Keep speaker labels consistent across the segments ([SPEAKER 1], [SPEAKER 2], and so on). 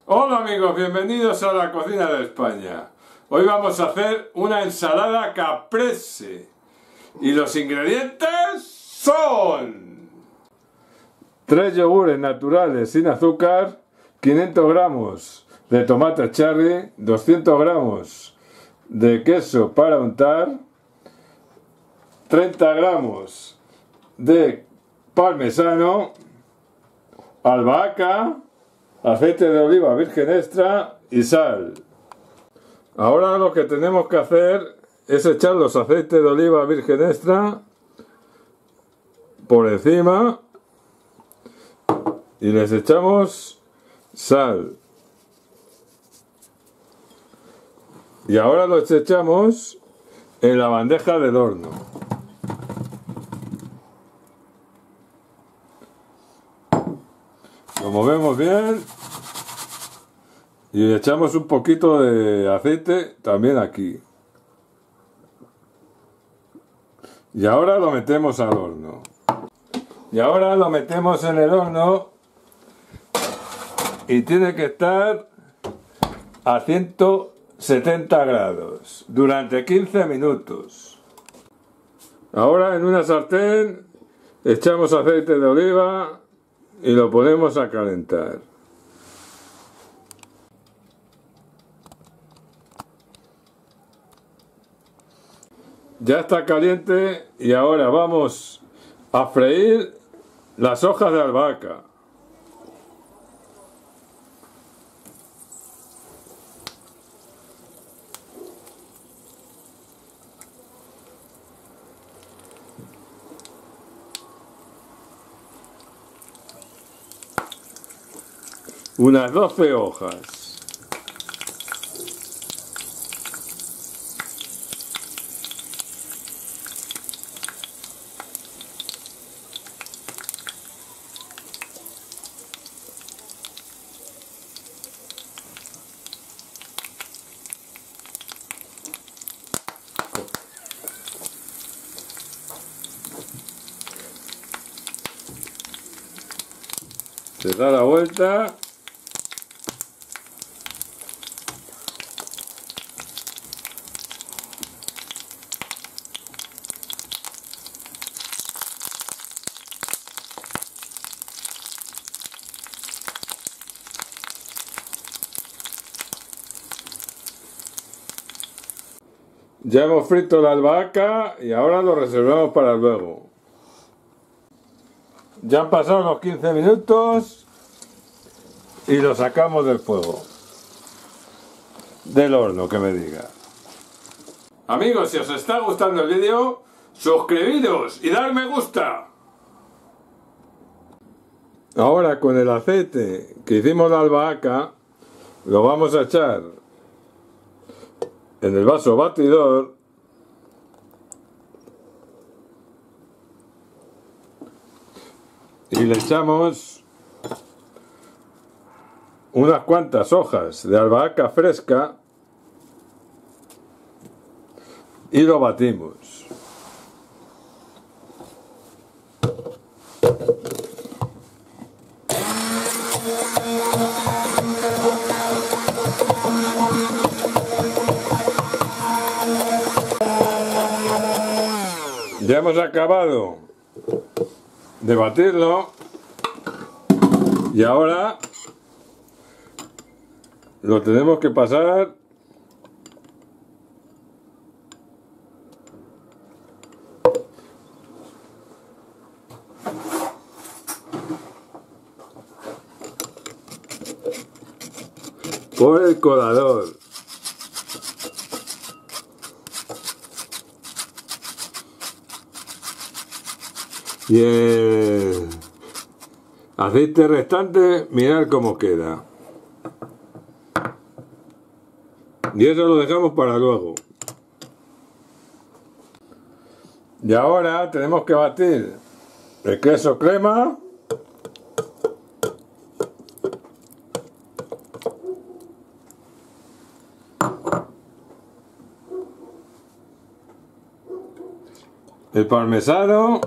[SPEAKER 1] Hola amigos, bienvenidos a la cocina de España. Hoy vamos a hacer una ensalada caprese. Y los ingredientes son 3 yogures naturales sin azúcar, 500 gramos de tomate cherry, 200 gramos de queso para untar, 30 gramos de parmesano, albahaca, aceite de oliva virgen extra y sal. Ahora lo que tenemos que hacer es echar los aceites de oliva virgen extra por encima y les echamos sal. Y ahora los echamos en la bandeja del horno. Lo movemos bien y echamos un poquito de aceite también aquí. Y ahora lo metemos al horno. Y ahora lo metemos en el horno y tiene que estar a 170 grados durante 15 minutos. Ahora en una sartén echamos aceite de oliva y lo ponemos a calentar. Ya está caliente y ahora vamos a freír las hojas de albahaca. Unas 12 hojas. Se da la vuelta. Ya hemos frito la albahaca y ahora lo reservamos para luego. Ya han pasado los 15 minutos y lo sacamos del fuego. Del horno, que me diga. Amigos, si os está gustando el vídeo, suscribiros y dar me gusta. Ahora con el aceite que hicimos la albahaca, lo vamos a echar en el vaso batidor y le echamos unas cuantas hojas de albahaca fresca y lo batimos. Ya hemos acabado de batirlo y ahora lo tenemos que pasar por el colador. Y el aceite restante, mirad cómo queda. Y eso lo dejamos para luego. Y ahora tenemos que batir el queso crema, el parmesano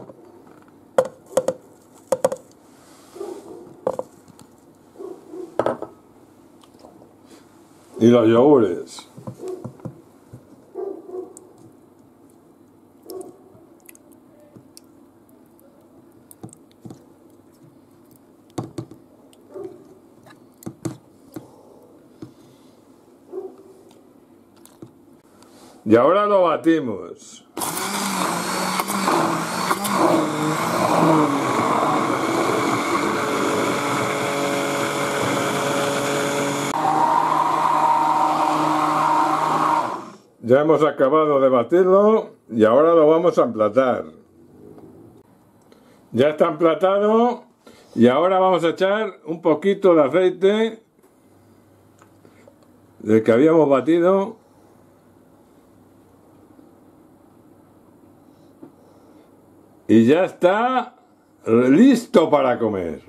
[SPEAKER 1] y los yogures. Y ahora lo batimos. Ya hemos acabado de batirlo y ahora lo vamos a emplatar. Ya está emplatado y ahora vamos a echar un poquito de aceite del que habíamos batido. Y ya está listo para comer.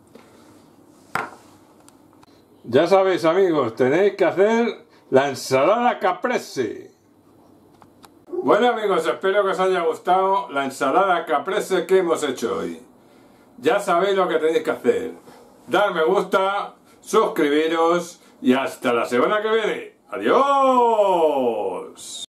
[SPEAKER 1] Ya sabéis, amigos, tenéis que hacer la ensalada caprese. Bueno, amigos, espero que os haya gustado la ensalada caprese que hemos hecho hoy. Ya sabéis lo que tenéis que hacer. Dar me gusta, suscribiros y hasta la semana que viene. ¡Adiós!